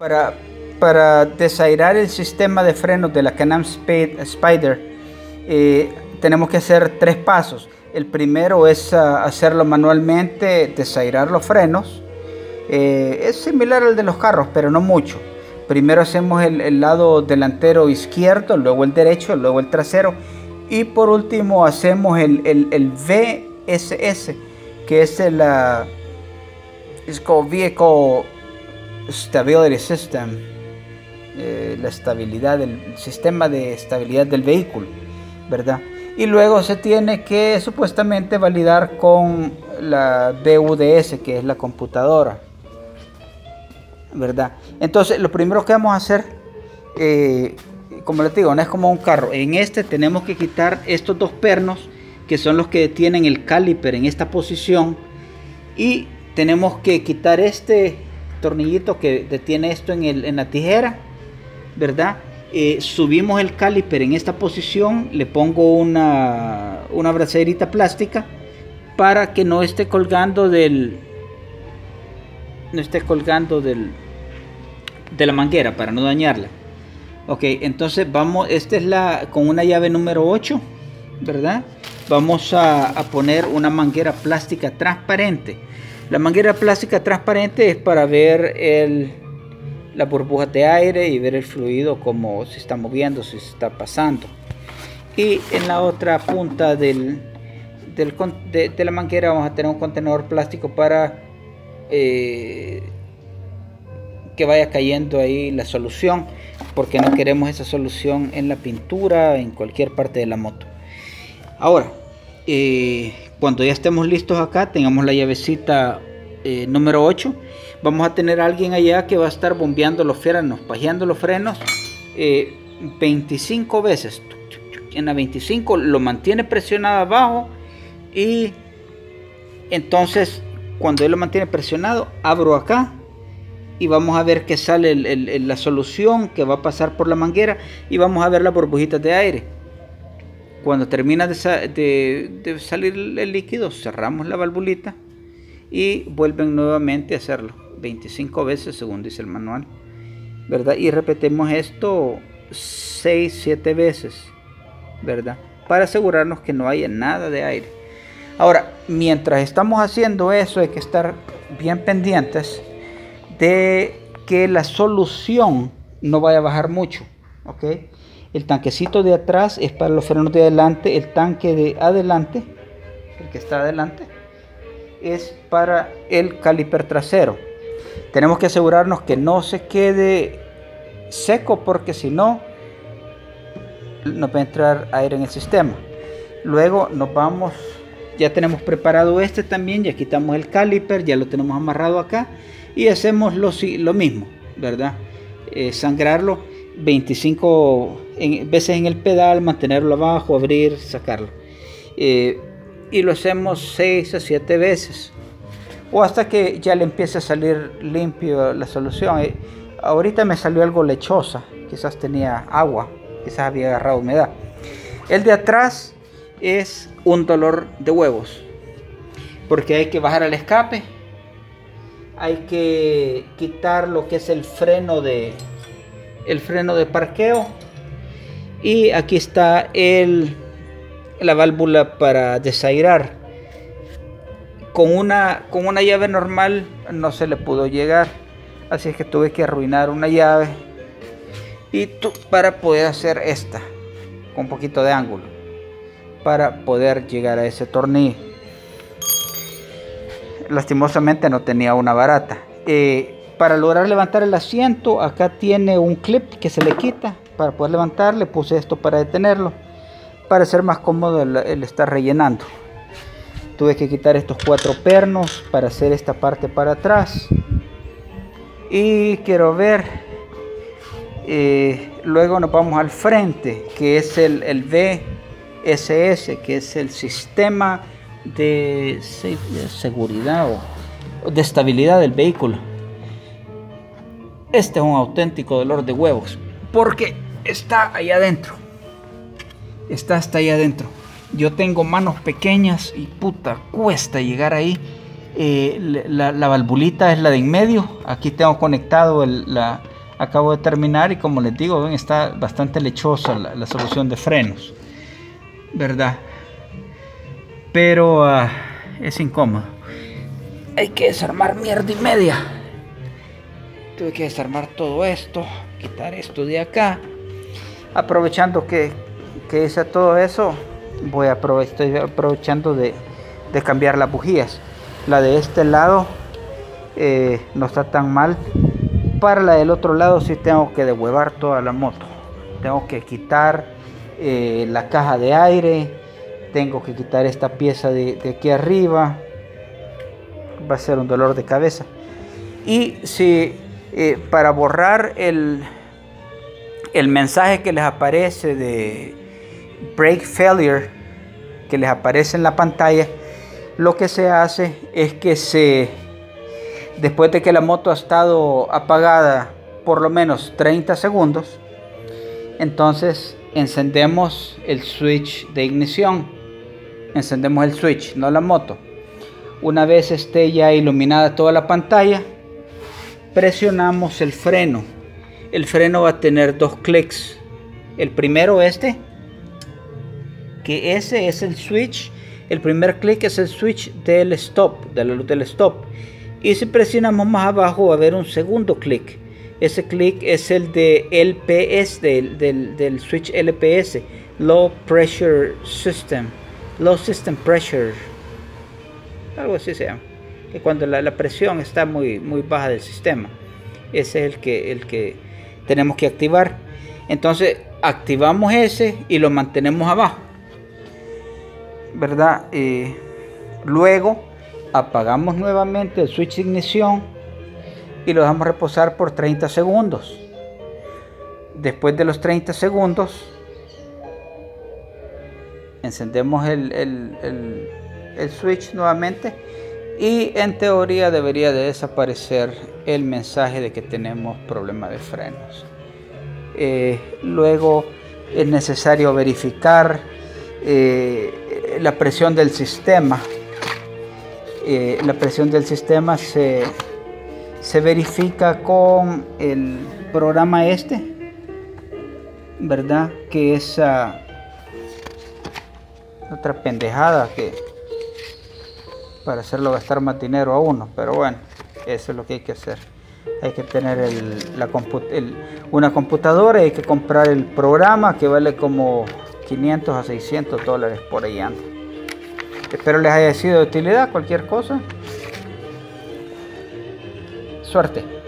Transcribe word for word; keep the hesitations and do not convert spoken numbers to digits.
Para, para desairar el sistema de frenos de la Can-Am Spyder, eh, tenemos que hacer tres pasos. El primero es uh, hacerlo manualmente, desairar los frenos. Eh, es similar al de los carros, pero no mucho. Primero hacemos el, el lado delantero izquierdo, luego el derecho, luego el trasero. Y por último hacemos el, el, el V S S, que es el uh, es como Vehicle Stability System, eh, la estabilidad del sistema de estabilidad del vehículo, ¿verdad? Y luego se tiene que supuestamente validar con la B U D S, que es la computadora, ¿verdad? Entonces lo primero que vamos a hacer, eh, como les digo, no es como un carro. En este tenemos que quitar estos dos pernos, que son los que detienen el caliper en esta posición, y tenemos que quitar este tornillito que detiene esto en, el, en la tijera, ¿verdad? Eh, subimos el caliper en esta posición, le pongo una, una bracerita plástica para que no esté colgando del no esté colgando del de la manguera, para no dañarla. Ok, entonces vamos, esta es la con una llave número ocho, ¿verdad? Vamos a, a poner una manguera plástica transparente. La manguera plástica transparente es para ver el las burbujas de aire y ver el fluido, como se está moviendo, si se está pasando. Y en la otra punta del, del de, de la manguera vamos a tener un contenedor plástico para eh, que vaya cayendo ahí la solución, porque no queremos esa solución en la pintura, en cualquier parte de la moto. Ahora, eh, cuando ya estemos listos acá, tengamos la llavecita eh, número ocho, vamos a tener a alguien allá que va a estar bombeando los frenos, pajeando los frenos eh, veinticinco veces. En la veinticinco lo mantiene presionado abajo, y entonces cuando él lo mantiene presionado, abro acá y vamos a ver que sale el, el, la solución que va a pasar por la manguera, y vamos a ver las burbujitas de aire. Cuando termina de, de, de salir el líquido, cerramos la valvulita y vuelven nuevamente a hacerlo veinticinco veces según dice el manual, ¿verdad? Y repetimos esto seis siete veces, ¿verdad? Para asegurarnos que no haya nada de aire. Ahora, mientras estamos haciendo eso, hay que estar bien pendientes de que la solución no vaya a bajar mucho, ¿ok? El tanquecito de atrás es para los frenos de adelante, el tanque de adelante, el que está adelante, es para el caliper trasero. Tenemos que asegurarnos que no se quede seco, porque si no, nos va a entrar aire en el sistema. Luego nos vamos, ya tenemos preparado este también, ya quitamos el caliper, ya lo tenemos amarrado acá, y hacemos lo, lo mismo, ¿verdad? Eh, sangrarlo veinticinco veces en el pedal, mantenerlo abajo, abrir, sacarlo. Eh, y lo hacemos seis a siete veces, o hasta que ya le empiece a salir limpio la solución. Eh, ahorita me salió algo lechosa, quizás tenía agua, quizás había agarrado humedad. El de atrás es un dolor de huevos, porque hay que bajar el escape, hay que quitar lo que es el freno de el freno de parqueo, y aquí está el la válvula para desairar. Con una con una llave normal no se le pudo llegar, así es que tuve que arruinar una llave y tu, para poder hacer esta con un poquito de ángulo, para poder llegar a ese tornillo. Lastimosamente no tenía una barata. Eh, para lograr levantar el asiento, acá tiene un clip que se le quita para poder levantar. Le puse esto para detenerlo, para ser más cómodo el, el estar rellenando. Tuve que quitar estos cuatro pernos para hacer esta parte para atrás. Y quiero ver, eh, luego nos vamos al frente, que es el, el V S S, que es el sistema de seguridad o de estabilidad del vehículo. Este es un auténtico dolor de huevos, porque está allá adentro, está hasta allá adentro. Yo tengo manos pequeñas y puta, cuesta llegar ahí. Eh, la, la valvulita es la de en medio. Aquí tengo conectado el, la, acabo de terminar y como les digo, ven, está bastante lechosa la, la solución de frenos, ¿verdad? Pero uh, es incómodo. Hay que desarmar mierda y media. Tuve que desarmar todo esto, quitar esto de acá. Aprovechando que, que hice todo eso, voy a aprove estoy aprovechando de, de cambiar las bujías. La de este lado eh, no está tan mal. Para la del otro lado sí tengo que dehuevar toda la moto. Tengo que quitar eh, la caja de aire. Tengo que quitar esta pieza de, de aquí arriba. Va a ser un dolor de cabeza. Y si eh, para borrar el, el mensaje que les aparece de brake failure, que les aparece en la pantalla, lo que se hace es que se después de que la moto ha estado apagada por lo menos treinta segundos, entonces encendemos el switch de ignición. Encendemos el switch, no la moto. Una vez esté ya iluminada toda la pantalla, presionamos el freno. El freno va a tener dos clics. El primero este, que ese es el switch. El primer clic es el switch del stop, de la luz del stop. Y si presionamos más abajo va a haber un segundo clic. Ese clic es el de L P S, del, del, del switch L P S, Low Pressure System, Low System Pressure, algo así se llama, que cuando la, la presión está muy, muy baja del sistema, ese es el que, el que tenemos que activar. Entonces activamos ese y lo mantenemos abajo, ¿verdad? Y luego apagamos nuevamente el switch de ignición y lo dejamos reposar por treinta segundos. Después de los treinta segundos encendemos el, el, el, el switch nuevamente y en teoría debería de desaparecer el mensaje de que tenemos problema de frenos. Eh, luego es necesario verificar eh, la presión del sistema. Eh, la presión del sistema se, se verifica con el programa este, ¿verdad? Que es uh, otra pendejada que para hacerlo gastar más dinero a uno, pero bueno, eso es lo que hay que hacer. Hay que tener el, la comput el, una computadora y hay que comprar el programa que vale como quinientos a seiscientos dólares por ahí anda. Espero les haya sido de utilidad. Cualquier cosa, suerte.